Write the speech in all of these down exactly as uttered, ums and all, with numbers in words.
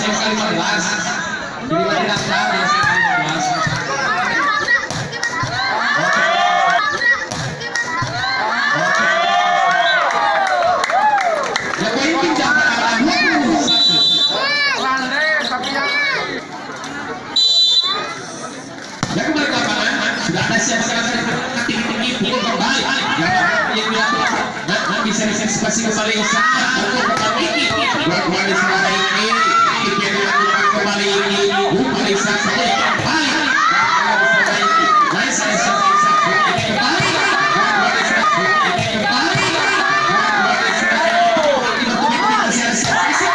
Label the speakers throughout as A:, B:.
A: lima belas. Jadi lagi daftar ya S M K lima belas. Ya poin pinjam pada dua puluh satu. Ya kembali ke lapangan. Sudah ada siap-siap tinggi-tinggi pukul kembali. Yang dilakukan nah bisa antisipasi kembali saat untuk kembali kembali selama ini kita dilakukan kembali ini kembali saat saja kembali kembali saya sampai satu ini kembali kembali satu ini kembali kembali satu kita siap-siap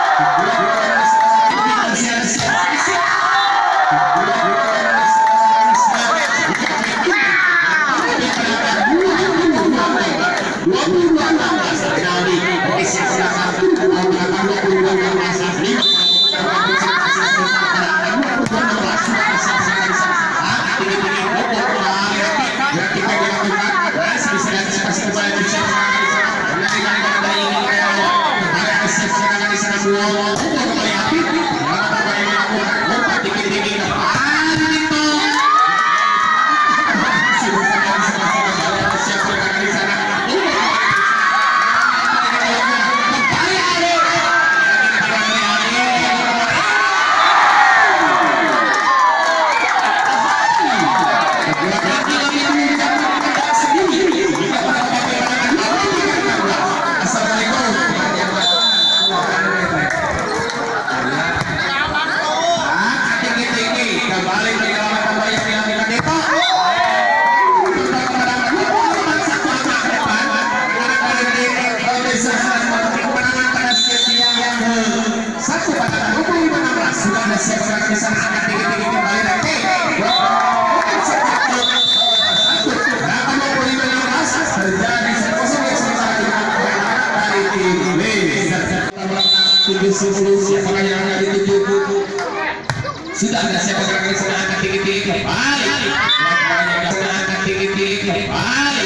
A: siapa yang akan dituju sudah ada siapa yang akan sudah angkat tinggi-tinggi kembali sudah angkat tinggi-tinggi kembali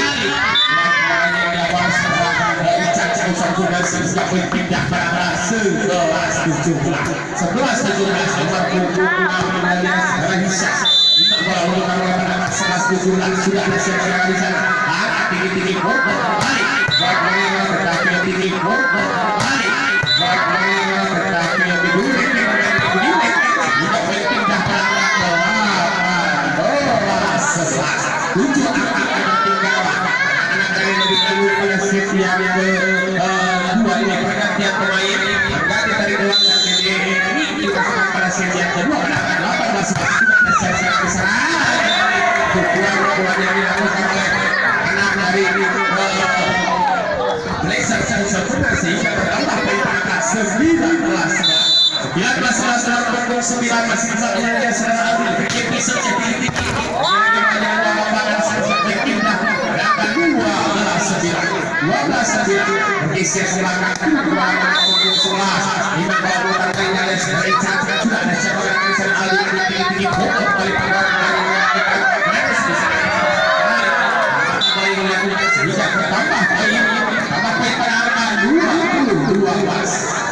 A: sudah berpindah pada sebelas tujuh belas sebelas tujuh belas nomor sebelas tujuh belas sudah ada siapa yang di sana angkat tinggi-tinggi kembali angkat tinggi kembali tujuh anak-anak tinggal anak dari lebih dulu pada shift yang kedua ini pergantian pemain berganti dari dua dan ini kita pada shift yang kedua pada delapan belas sudah siap-siap keserang pukulan-pukulan yang dilakukan oleh anak dari Blazer yang sempurna sehingga bertambah poin angka sembilan belas sembilan belas dalam pukul sembilan masih satu saja saudara ambil begitu saja tinggi dua belas sembilan bergeser selangkah ke belakang pukul sebelas lima puluh tandanya les dari Chandra sudah ada siapa yang bisa alih tinggi-tinggi pukul kembali pada harus bisa kembali melakukan sehingga bertambah poin tambah poin pada angka dua puluh dua belas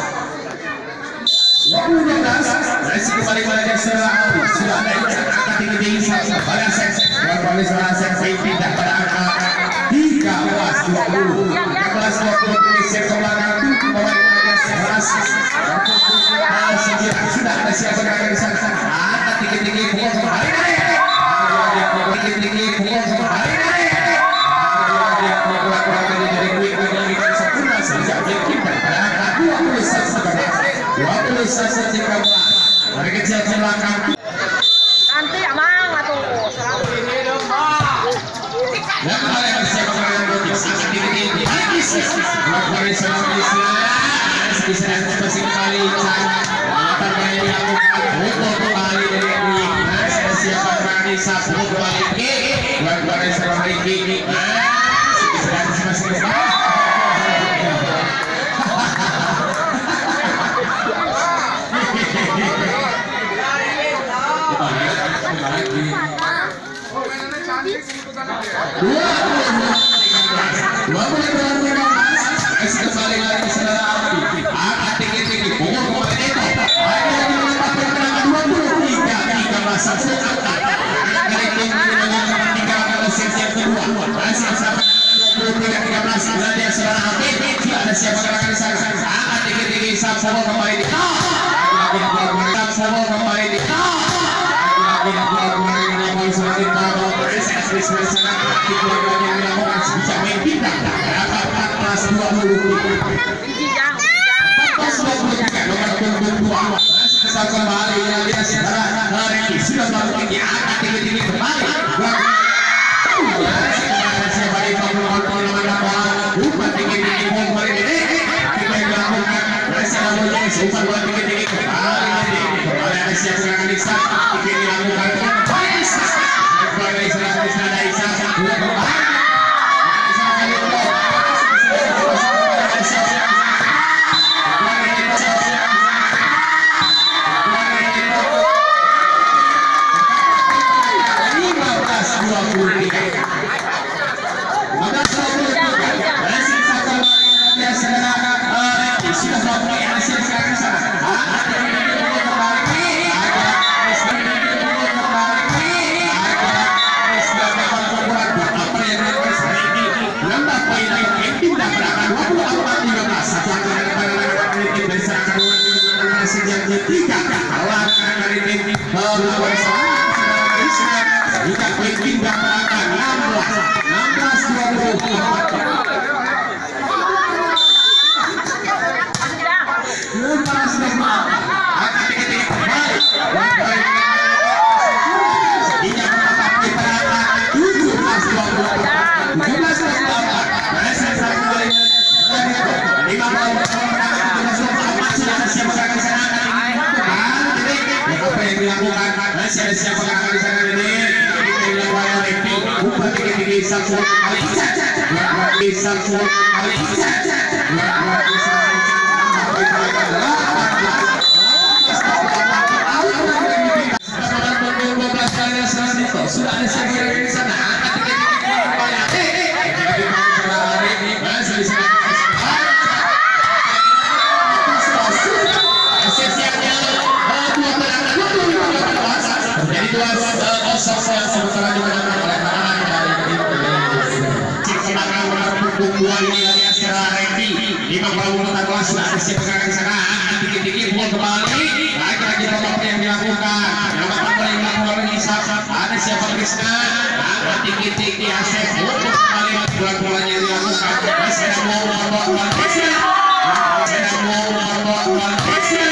A: dua puluh dua belas masih kembali pada geser sudah ada angka tinggi-tinggi satu pada seks dan kembali seorang seks pindah pada angka tiga belas dua puluh tiga belas dua puluh geser ke belakang tujuh pemain pada sebelas sudah ada siapa yang akan disana angka tinggi-tinggi pukul kembali tinggi-tinggi pukul kembali dua puluh satu tiga belas dari kecil ke belakang
B: nanti amang atuh
A: dan kembali bersiap dengan botik sangat tinggi-tinggi melakukan serangan bisa antisipasi kembali melakukan gaya dilakukan pukul kembali dari Ricky masih ada siapa berani satu kembali melakukan serangan Ricky bisa antisipasi kembali dua puluh lima belas masih kembali lagi saudara api angkat tinggi-tinggi pukul kembali Sabo kembali di lagi keluar kembali Sabo kembali di lagi keluar kembali dengan poin selanjutnya bahwa proses bersama kita lagi dilakukan bisa main pindah dapat empat belas dua puluh empat belas dua puluh tiga nomor punggung dua kita kembali lagi sekarang hari ini sudah masuk di angka tinggi-tinggi kembali siapa di bawah bukan tinggi-tinggi kembali ini kita lakukan bersama mulai super bola tinggi-tinggi kembali kembali ada siap serangan di sana ini dilakukan kembali kembali serangan di sana Isa dua kembali sudah ada siapa di sana ada siapa Krishna ada tinggi-tinggi Asep untuk kembali bola-bolanya dilakukan saya mau bola-bola Krishna saya mau bola-bola Krishna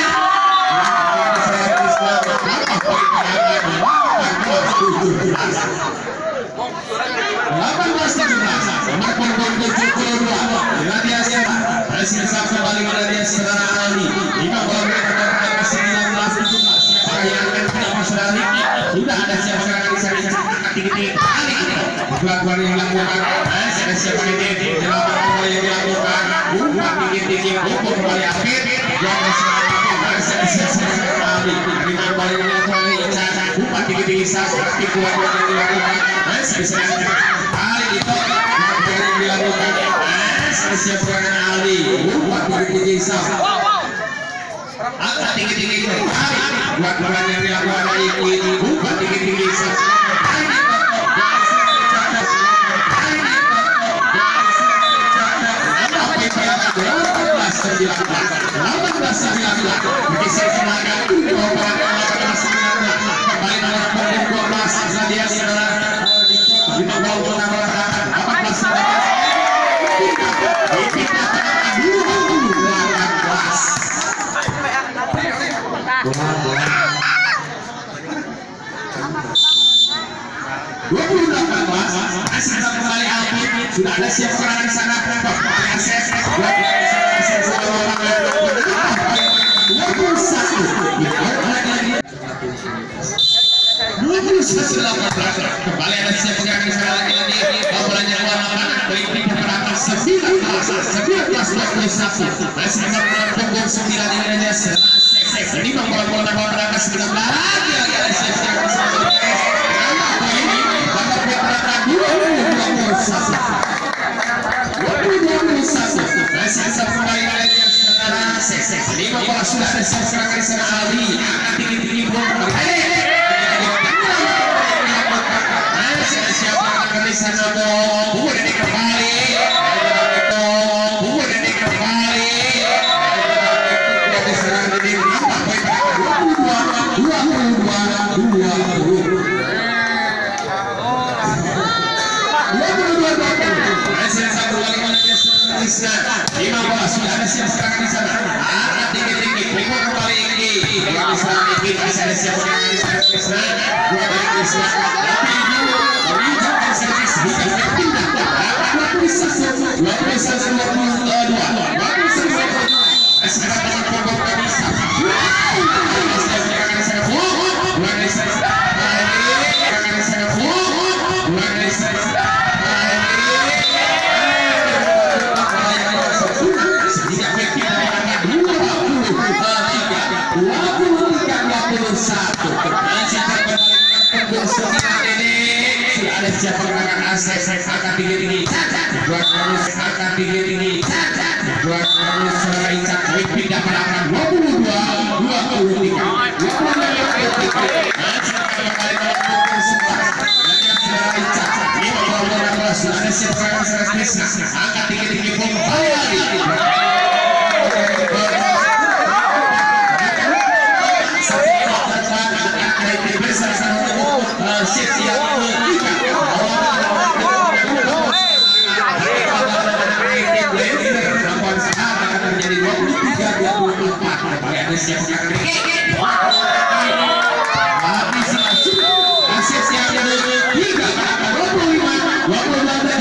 A: delapan belas tujuh belas nomor punggung tujuh puluh dua Nadia Sera Presiden Sabtu kembali Nadia Sera Ali lima bola mereka ke sembilan belas tujuh belas yang akan tidak masalah ini sudah ada siapa sekarang di sana tinggi-tinggi kali ini buat-buat yang dilakukan ada siapa ini delapan bola yang dilakukan buat tinggi-tinggi untuk kembali akhir yang ada siapa kali lima bola yang dilakukan buat tinggi-tinggi satu buat bola yang dilakukan kali itu yang dilakukan ada siapa Ali buat tinggi-tinggi satu angkat tinggi-tinggi kali buat bola yang dilakukan dari ini buat tinggi-tinggi satu delapan belas sembilan belas bergeser tenaga dua belas sembilan belas kembali nomor punggung dua belas Nadia Sera di bawah bola delapan belas sembilan belas dua puluh delapan belas masih kembali Alvin sudah ada siap serangan di sana kembali Asep dua puluh satu dua puluh satu kembali ada siap serangan di sana lagi-lagi bolanya keluar lapangan beri pergerakan sembilan belas sembilan belas dua puluh satu masih kembali punggung sembilan Indonesia ini bola-bola bola sembilan belas lagi-lagi ada siap serangan di sana masih kembali lagi lima bola sudah ada serangan di sana Ali angkat tinggi-tinggi bola masih ada siapa di sana buat ini kembali buat ini kembali dua puluh. dua puluh dua dua puluh. Masih satu lagi Isna. lima belas sudah ada siap serangan di sana. Angkat tinggi-tinggi, pukul kembali ini. Yang diserang ini masih ada siap serangan di sana. Isna. Dua dari Isna. Tapi dulu menginjakkan servis bisa berpindah. dua puluh satu, dua puluh satu, dua puluh dua, dua puluh satu, dua puluh dua. Sekarang dengan pokok bisa. Siap serangan di sana. Dua dari sana. Serangan di sana. Dua dari sana. Ada siapa gerakan asek angkat tinggi tinggi buat terus angkat tinggi tinggi buat terus serai cat pindah pada angka dua puluh dua dua puluh tiga dua puluh tiga kali melakukan sebelas serai cat lima puluh belas ada siapa gerakan asek angkat tinggi tinggi pun habis siap siap tiga dua puluh lima dua puluh dua